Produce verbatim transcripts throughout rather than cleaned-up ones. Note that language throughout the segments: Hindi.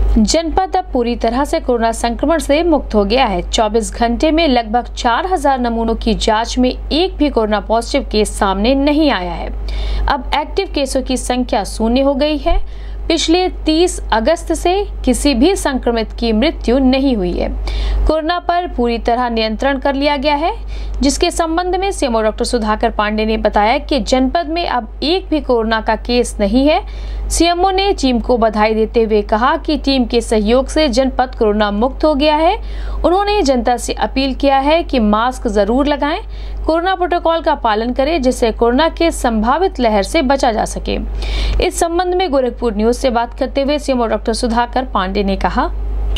जनपद अब पूरी तरह से कोरोना संक्रमण से मुक्त हो गया है। चौबीस घंटे में लगभग चार हजार नमूनों की जांच में एक भी कोरोना पॉजिटिव केस सामने नहीं आया है। अब एक्टिव केसों की संख्या शून्य हो गई है। पिछले तीस अगस्त से किसी भी संक्रमित की मृत्यु नहीं हुई है। कोरोना पर पूरी तरह नियंत्रण कर लिया गया है, जिसके संबंध में सीएमओ डॉक्टर सुधाकर पांडे ने बताया कि जनपद में अब एक भी कोरोना का केस नहीं है। सीएमओ ने टीम को बधाई देते हुए कहा कि टीम के सहयोग से जनपद कोरोना मुक्त हो गया है। उन्होंने जनता से अपील किया है कि मास्क जरूर लगाएं, कोरोना प्रोटोकॉल का पालन करें, जिससे कोरोना के संभावित लहर से बचा जा सके। इस संबंध में गोरखपुर न्यूज से बात करते हुए सीएमओ डॉक्टर सुधाकर पांडे ने कहा,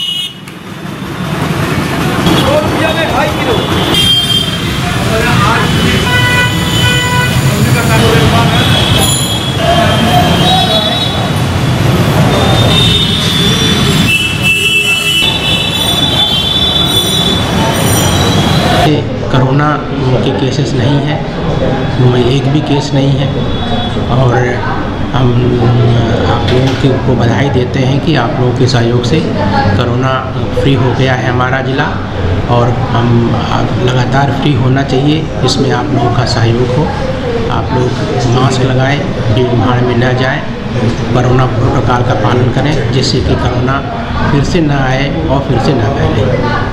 कोरोना के केसेस नहीं है, एक भी केस नहीं है और हम आप लोगों को बधाई देते हैं कि आप लोगों के सहयोग से कोरोना फ्री हो गया है हमारा ज़िला और हम लगातार फ्री होना चाहिए। इसमें आप लोगों का सहयोग हो। आप लोग मास्क लगाएं, भीड़ भाड़ में न जाएं, कोरोना प्रोटोकॉल का पालन करें, जिससे कि कोरोना फिर से न आए और फिर से न फैले।